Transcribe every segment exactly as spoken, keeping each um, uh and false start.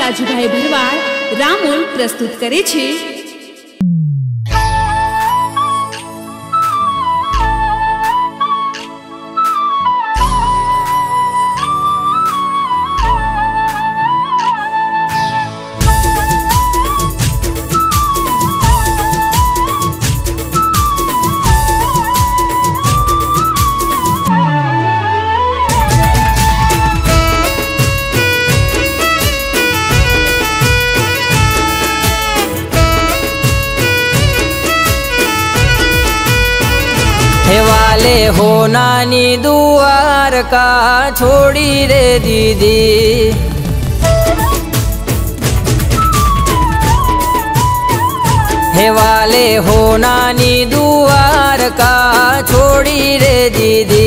રાજુભાઈ ભરવાડ રામોલ પ્રસ્તુત કરે છે। वाले हो नानी दुआर का छोड़ी रे दीदी, हे वाले हो नानी दुआर का छोड़ी रे दीदी।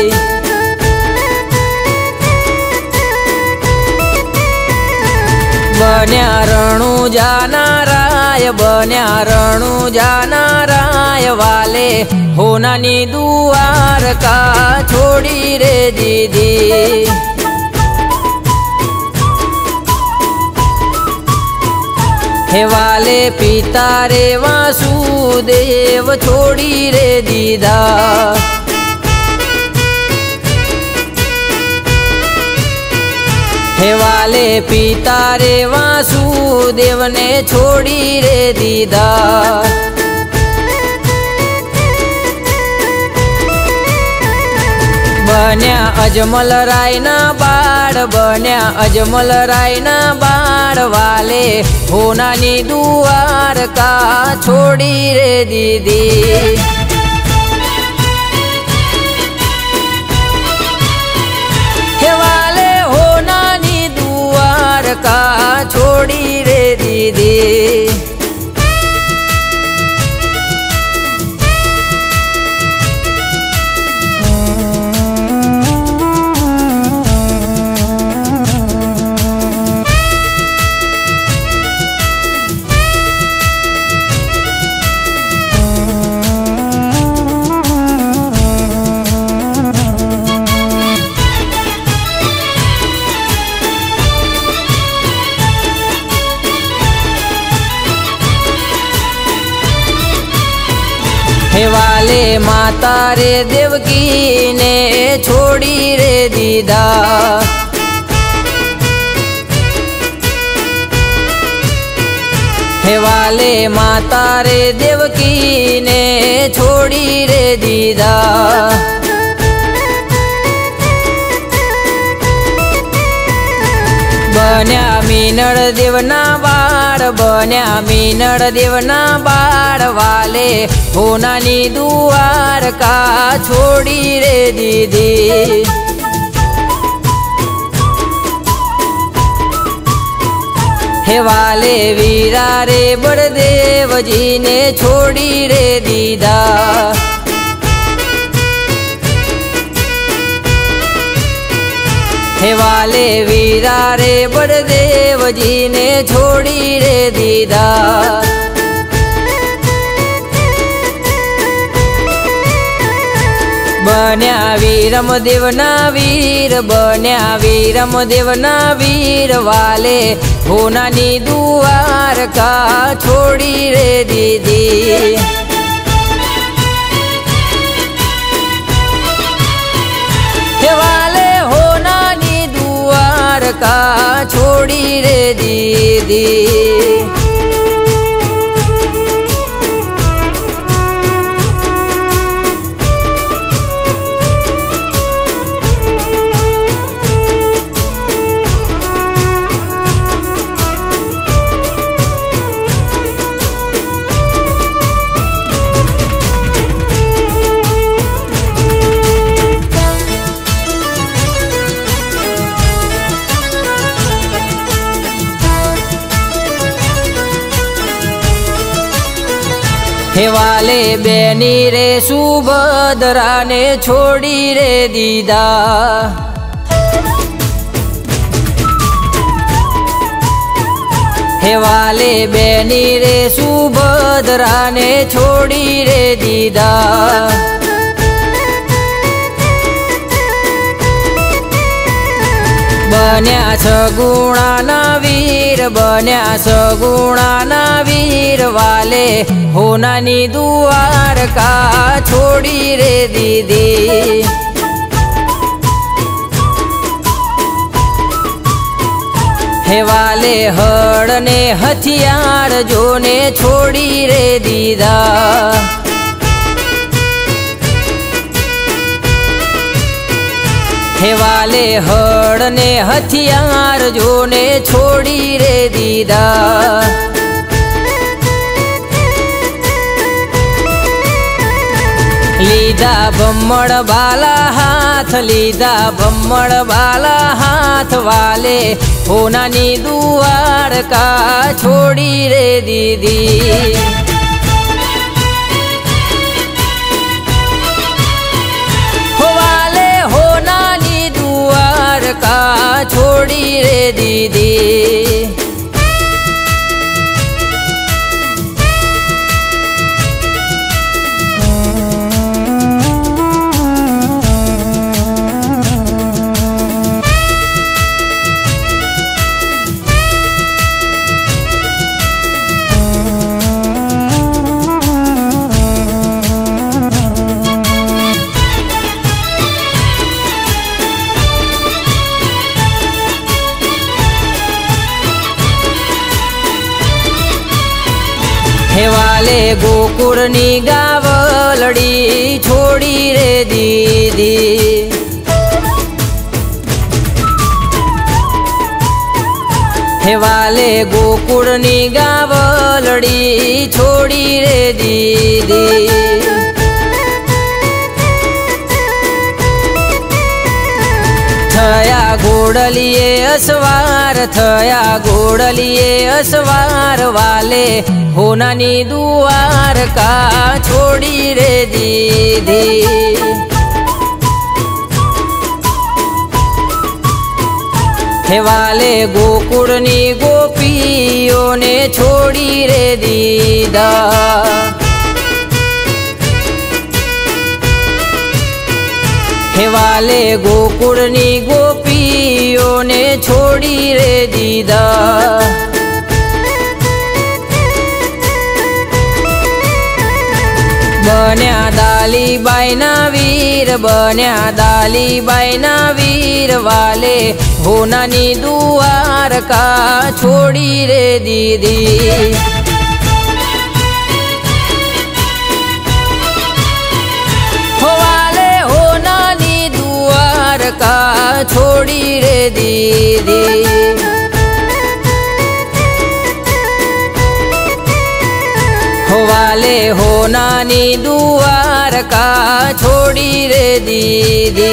बन्या रणु जाना राय, बन्या रणु जाना राय, वाले हो नानी दुआर का छोड़ी रे दीदी। हे वाले पिता रे वासुदेव छोड़ी रे दीदा, हे वाले पिता रे वासुदेव ने छोड़ी रे दीदा। बन्या अजमल राय ना बाड़, बन्या अजमल राय ना बाड़, वाले हो नानी दुआर का छोड़ी रे दीदी। हे वाले हो नानी दुआर का छोड़ी रे दीदी। हे वाले माता रे देवकी ने छोड़ी रे दीदा, हे वाले माता रे देवकी ने छोड़ी रे दीदा। बन्या मीनड़ देवना बाड़, बन्या मीनड़ देवना बाड़, वाले हो नानी दुआर का छोड़ी रे दीदी। हे वाले वीरा रे बड़देव जी ने छोड़ी रे दीदा। हे वाले वीरा रे बड़देव जी ने छोड़ी रे दीदा। बन्या वीरम देवना वीर, बन्या वीरम देवना वीर, वाले हो नानी दुआर का छोड़ी रे दीदी। हे वाले हो नानी दुआर का छोड़ी रे दीदी। हे वाले बेनी रे सुभद्रा ने छोड़ी रे दीदा, हे वाले बेनी रे सुभद्रा ने छोड़ी रे दीदा। बन्या सगुणाना वीर बन्या सगुणाना वीर वाले होनानी द्वारका छोड़ी रे दीदी। हे वाले हड़ ने हथियार जोने छोड़ी रे दीदा। हे वाले हड़ ने हथियार जोने छोड़ी रे दीदा। लीधा बम्मड़ बाला हाथ लीधा बम्मड़ बाला हाथ वाले होनानी द्वारका छोड़ी रे दीदी। हो वाले होनानी द्वारका छोड़ी रे दीदी। हे वाले गोकुळनी गावलडी छोड़ी रे दीदी। हे वाले गोकुळनी गावलडी छोड़ी रे दीदी। थया घोड़लिए असवार थया घोड़लिए असवार वाले होनानी द्वारका छोड़ी रे दीदी। हे वाले गोकुळनी गोपियों ने छोड़ी रे दीदा। हे वाले गोकुळनी गोपियों ने छोड़ी रे दीदा। बन्या दालीबाईना वीर बन्या दालीबाईना वीर वाले होनानी द्वारका छोड़ी रे दीदी। हो वाले होनानी द्वारका छोड़ी रे दीदी। हो वाले होनानी द्वारका छोड़ी रे दीदी।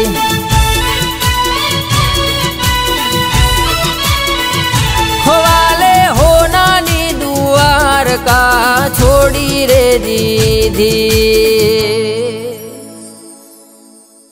हो वाले होनानी द्वारका छोड़ी रे दीदी।